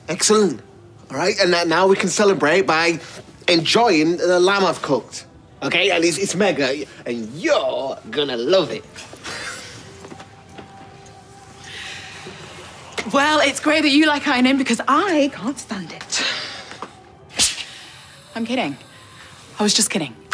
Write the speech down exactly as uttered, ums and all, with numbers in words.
Excellent. All right, and now we can celebrate by enjoying the lamb I've cooked. Okay, and it's, it's mega, and you're gonna love it. Well, it's great that you like ironing because I can't stand it. I'm kidding. I was just kidding.